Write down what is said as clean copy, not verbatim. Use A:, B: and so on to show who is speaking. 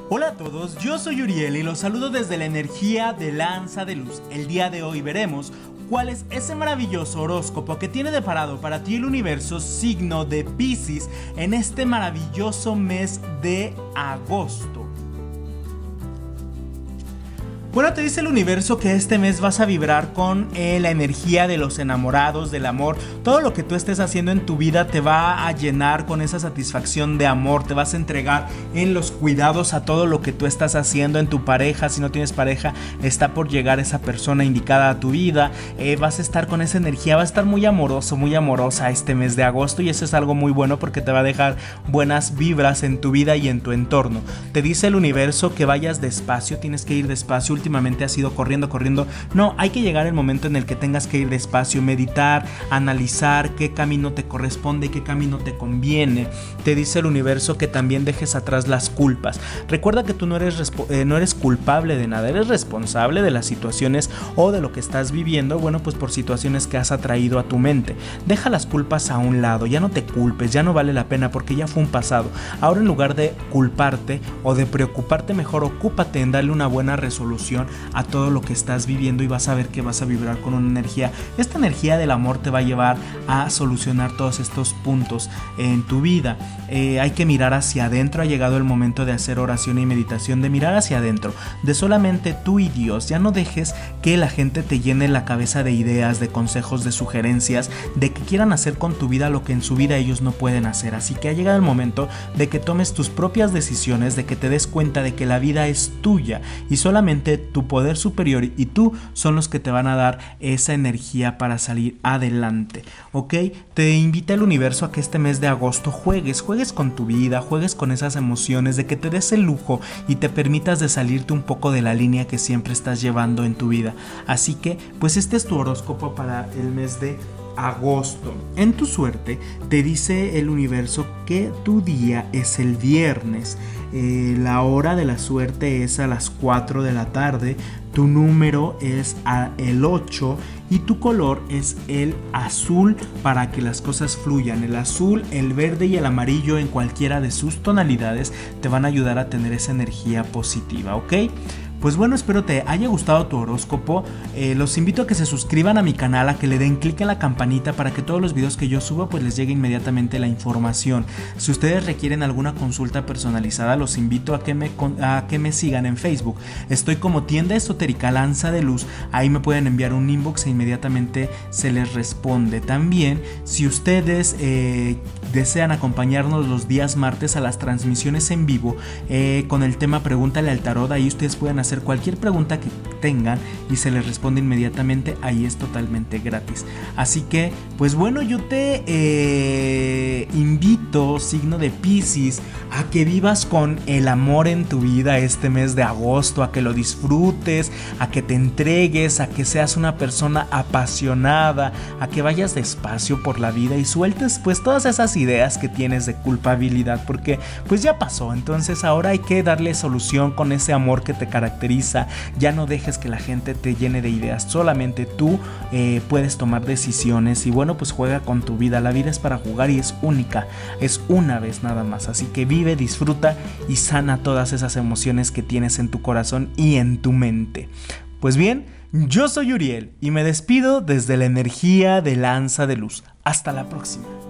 A: Hola a todos, yo soy Uriel y los saludo desde la energía de Lanza de Luz. El día de hoy veremos cuál es ese maravilloso horóscopo que tiene deparado para ti el universo signo de Piscis en este maravilloso mes de agosto. Bueno, te dice el universo que este mes vas a vibrar con la energía de los enamorados, del amor. Todo lo que tú estés haciendo en tu vida te va a llenar con esa satisfacción de amor. Te vas a entregar en los cuidados a todo lo que tú estás haciendo en tu pareja. Si no tienes pareja, está por llegar esa persona indicada a tu vida. Vas a estar con esa energía, vas a estar muy amoroso, muy amorosa este mes de agosto. Y eso es algo muy bueno porque te va a dejar buenas vibras en tu vida y en tu entorno. Te dice el universo que vayas despacio, tienes que ir despacio. Últimamente has ido corriendo. No, hay que llegar el momento en el que tengas que ir despacio, meditar, analizar qué camino te corresponde y qué camino te conviene. Te dice el universo que también dejes atrás las culpas. Recuerda que tú no eres culpable de nada, eres responsable de las situaciones o de lo que estás viviendo, bueno, pues por situaciones que has atraído a tu mente. Deja las culpas a un lado, ya no te culpes, ya no vale la pena porque ya fue un pasado. Ahora, en lugar de culparte o de preocuparte, mejor ocúpate en darle una buena resolución a todo lo que estás viviendo y vas a ver que vas a vibrar con una energía. Esta energía del amor te va a llevar a solucionar todos estos puntos en tu vida. Hay que mirar hacia adentro. Ha llegado el momento de hacer oración y meditación, de mirar hacia adentro, de solamente tú y Dios. Ya no dejes que la gente te llene la cabeza de ideas, de consejos, de sugerencias, de que quieran hacer con tu vida lo que en su vida ellos no pueden hacer. Así que ha llegado el momento de que tomes tus propias decisiones, de que te des cuenta de que la vida es tuya y solamente tu poder superior y tú son los que te van a dar esa energía para salir adelante, ¿ok? Te invita el universo a que este mes de agosto juegues con tu vida, juegues con esas emociones, de que te des el lujo y te permitas de salirte un poco de la línea que siempre estás llevando en tu vida. Así que, pues este es tu horóscopo para el mes de agosto. En tu suerte te dice el universo que tu día es el viernes. La hora de la suerte es a las 4 de la tarde. Tu número es el 8 y tu color es el azul para que las cosas fluyan. El azul, el verde y el amarillo en cualquiera de sus tonalidades te van a ayudar a tener esa energía positiva, ¿ok? Pues bueno, espero te haya gustado tu horóscopo. Los invito a que se suscriban a mi canal, a que le den clic en la campanita para que todos los videos que yo suba pues les llegue inmediatamente la información. Si ustedes requieren alguna consulta personalizada, los invito a que me sigan en Facebook. Estoy como Tienda Esotérica Lanza de Luz. Ahí me pueden enviar un inbox e inmediatamente se les responde. También, si ustedes desean acompañarnos los días martes a las transmisiones en vivo con el tema Pregúntale al Tarot, ahí ustedes pueden hacer cualquier pregunta que tengan y se les responde inmediatamente. Ahí es totalmente gratis. Así que, pues bueno, yo te invito, signo de Piscis, a que vivas con el amor en tu vida este mes de agosto, a que lo disfrutes, a que te entregues, a que seas una persona apasionada, a que vayas despacio por la vida y sueltes pues todas esas ideas que tienes de culpabilidad, porque pues ya pasó. Entonces ahora hay que darle solución con ese amor que te caracteriza. Ya no dejes que la gente te llene de ideas, solamente tú puedes tomar decisiones y bueno, pues juega con tu vida. La vida es para jugar y es única, es una vez nada más, así que vive, disfruta y sana todas esas emociones que tienes en tu corazón y en tu mente. Pues bien, yo soy Uriel y me despido desde la energía de Lanza de Luz. Hasta la próxima.